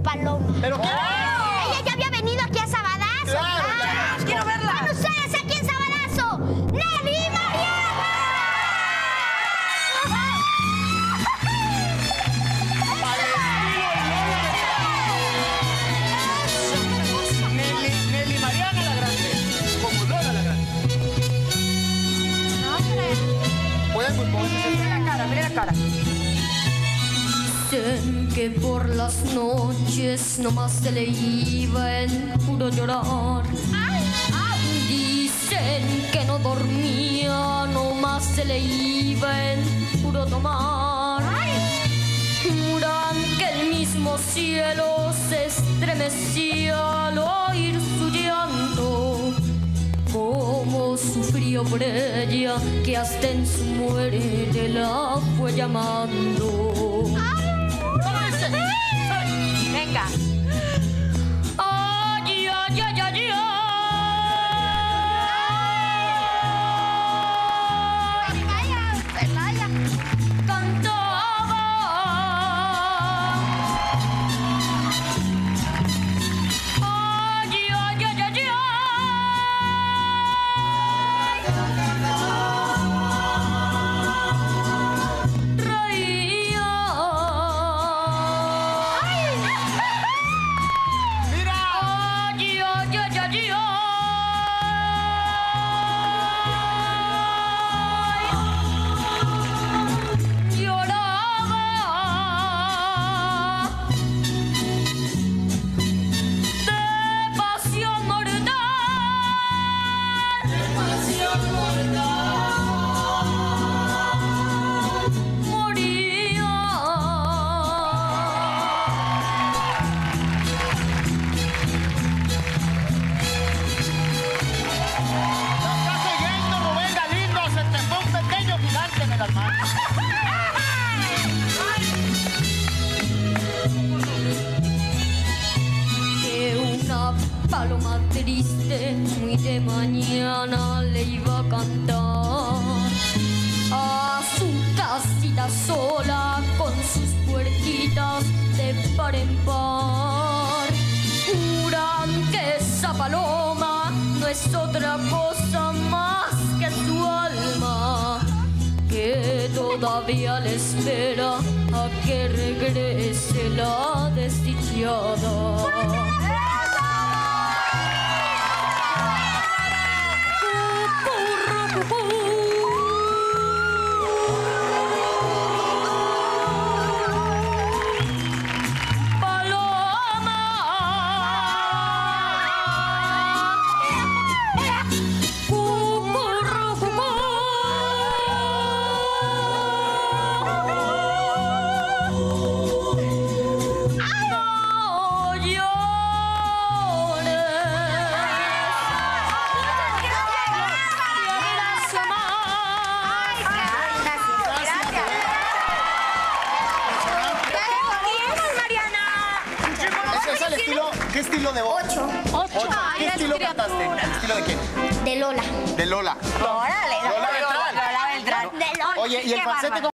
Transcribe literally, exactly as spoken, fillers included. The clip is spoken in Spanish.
paloma. ¿Pero qué? ¡Oh! Ella ya había venido aquí a Sabadazo. Claro, ¡Ah! ya. ¡Quiero verla! ¡Con ustedes aquí en Sabadazo! ¡Nelly Mariana! Nelly, Nelly Mariana la Grande. Como Lola la Grande. No, hombre. Pueden, pues, pueden hacer... Mira la cara, mira la cara. Dicen que por las noches nomás se le iba en puro llorar. Dicen que no dormía, nomás se le iba en puro tomar. Juran que el mismo cielo se estremecía al oír su llanto. Cómo sufrió por ella, que hasta en su muerte la fue llamando. Venga. Ay, ay, ay, ay, ay. Vaya, vaya. Cantaba. Ay, ay, ay, ay, ay. Reía. ¡Mira! Ay, ay, ay, ay, ay. Lloraba de pasión mortal. De pasión mortal. Moría. La está siguiendo Rubén Galindo. Se te fue un pequeño gigante en el mar. Que una paloma triste muy de mañana le iba a cantar a su casita sola con sus puerquitas de par en par. Juran que esa paloma no es otra cosa más que su alma, que todavía le espera a que regrese la desdichada. ¿Qué estilo de voz? Ocho. Ocho. Ay, ¿Qué eres estilo criatura. cantaste? ¿El estilo de quién? De Lola. De Lola. Órale, Lola Beltrán. Lola Beltrán. De Lola. Oye, ¿y el Qué falsete bárbaro.